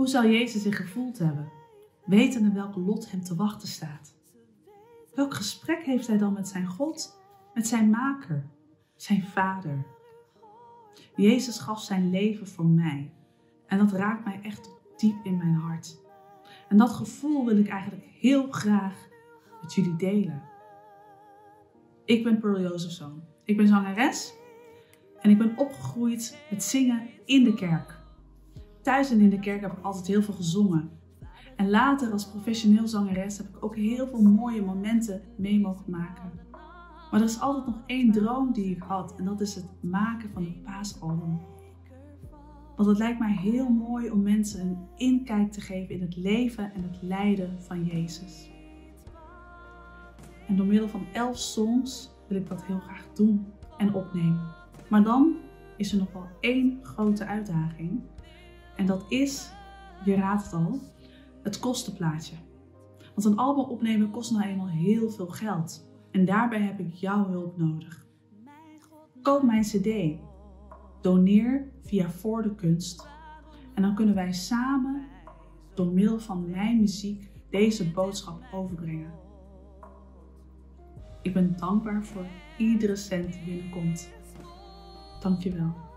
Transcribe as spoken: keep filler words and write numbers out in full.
Hoe zou Jezus zich gevoeld hebben, wetende welk lot hem te wachten staat? Welk gesprek heeft hij dan met zijn God, met zijn maker, zijn vader? Jezus gaf zijn leven voor mij en dat raakt mij echt diep in mijn hart. En dat gevoel wil ik eigenlijk heel graag met jullie delen. Ik ben Pearl Jozefzoon. Ik ben zangeres en ik ben opgegroeid met zingen in de kerk. Thuis en in de kerk heb ik altijd heel veel gezongen. En later als professioneel zangeres heb ik ook heel veel mooie momenten mee mogen maken. Maar er is altijd nog één droom die ik had en dat is het maken van een paasalbum. Want het lijkt mij heel mooi om mensen een inkijk te geven in het leven en het lijden van Jezus. En door middel van elf songs wil ik dat heel graag doen en opnemen. Maar dan is er nog wel één grote uitdaging. En dat is, je raadt het al, het kostenplaatje. Want een album opnemen kost nou eenmaal heel veel geld. En daarbij heb ik jouw hulp nodig. Koop mijn cd. Doneer via Voor de Kunst. En dan kunnen wij samen door middel van mijn muziek deze boodschap overbrengen. Ik ben dankbaar voor iedere cent die binnenkomt. Dankjewel.